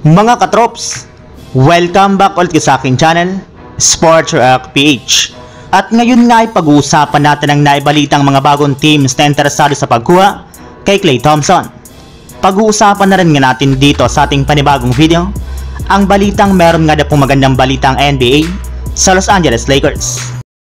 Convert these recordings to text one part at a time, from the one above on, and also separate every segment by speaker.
Speaker 1: Mga katrops, welcome back ulit sa aking channel, Sports React PH. At ngayon nga ay pag-uusapan natin ang naibalitang mga bagong teams na interesado sa pagkuha kay Klay Thompson. Pag-uusapan na rin nga natin dito sa ating panibagong video ang balitang meron nga na pong magandang balitang NBA sa Los Angeles Lakers.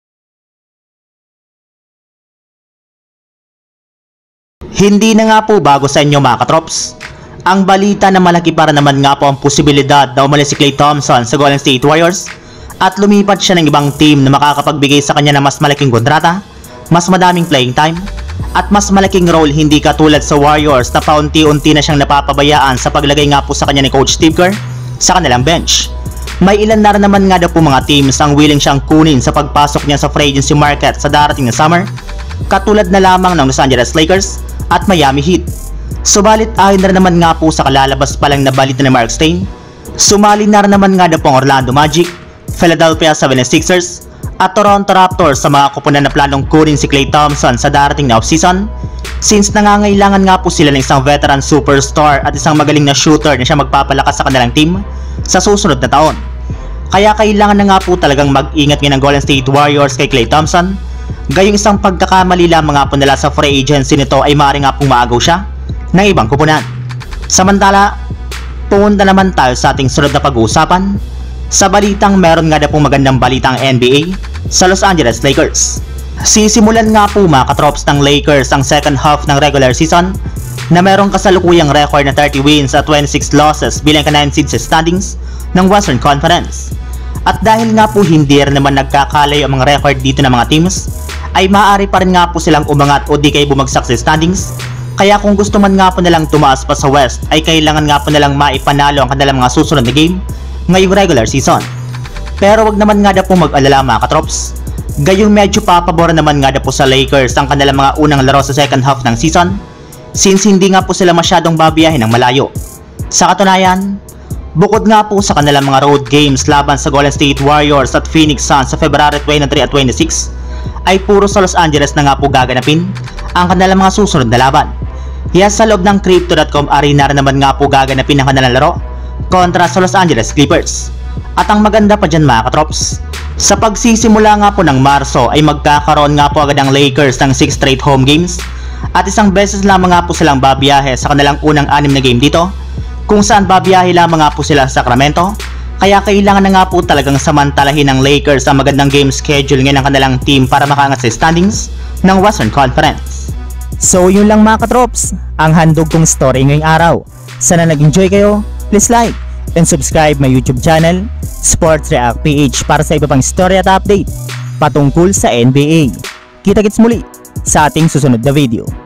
Speaker 1: Hindi na nga po bago sa inyo mga katrops ang balita na malaki para naman nga po ang posibilidad na umalis si Klay Thompson sa Golden State Warriors at lumipat siya ng ibang team na makakapagbigay sa kanya ng mas malaking kontrata, mas madaming playing time, at mas malaking role, hindi katulad sa Warriors na paunti-unti na siyang napapabayaan sa paglagay nga po sa kanya ni Coach Steve Kerr sa kanilang bench. May ilan na rin naman nga daw po mga teams ang willing siyang kunin sa pagpasok niya sa free agency market sa darating na summer, katulad na lamang ng Los Angeles Lakers at Miami Heat. Subalit ayon na rin naman nga po sa kalalabas pa lang na balita ni Mark Stein, sumali na rin naman nga daw pong Orlando Magic, Philadelphia 76ers at Toronto Raptors sa mga kupunan na planong kunin si Klay Thompson sa darating na offseason, since nangangailangan nga po sila ng isang veteran superstar at isang magaling na shooter na siya magpapalakas sa kanilang team sa susunod na taon. Kaya kailangan na nga po talagang mag-ingat ng Golden State Warriors kay Klay Thompson. Gayong isang pagkakamali lamang nga po nila sa free agency nito ay maaaring nga pong maagaw siya ng ibang kupunan. Samantala, pumunta naman tayo sa ating sunod na pag-uusapan sa balitang meron nga na pong magandang balitang NBA sa Los Angeles Lakers. Sisimulan nga po mga katrops ng Lakers ang second half ng regular season na merong kasalukuyang record na 30 wins at 26 losses bilang ka-9 seed sa standings ng Western Conference. At dahil nga po hindi rin naman nagkakalayo ang mga record dito ng mga teams, ay maaari pa rin nga po silang umangat o di kayo bumagsak sa standings. Kaya kung gusto man nga po nilang tumaas pa sa West, ay kailangan nga po nilang maipanalo ang kanilang mga susunod na game ngayong regular season. Pero wag naman nga na po mag-alala mga katrops, gayong medyo papabor naman nga na po sa Lakers ang kanilang mga unang laro sa second half ng season, since hindi nga po sila masyadong babiyahin ng malayo. Sa katunayan, bukod nga po sa kanilang mga road games laban sa Golden State Warriors at Phoenix Suns sa February 23 at 26, ay puro sa Los Angeles na nga po gaganapin ang kanilang mga susunod na laban. Yes, sa loob ng Crypto.com Arena rin naman nga po gaganapin ang kanilang laro kontra sa Los Angeles Clippers. At ang maganda pa dyan mga katrops, sa pagsisimula nga po ng Marso ay magkakaroon nga po agad ang Lakers ng 6 straight home games at isang beses lamang nga po silang babiyahe sa kanilang unang 6 na game dito, kung saan babiyahe lamang nga po sila sa Sacramento. Kaya kailangan na nga po talagang samantalahin ng Lakers ang magandang game schedule ngayon ng kanilang team para makaangat sa standings ng Western Conference.
Speaker 2: So yun lang mga katrops, ang handog kong story ngayong araw. Sana nag-enjoy kayo, please like and subscribe my YouTube channel, Sports React PH, para sa iba pang story at update patungkol sa NBA. Kita-kits muli sa ating susunod na video.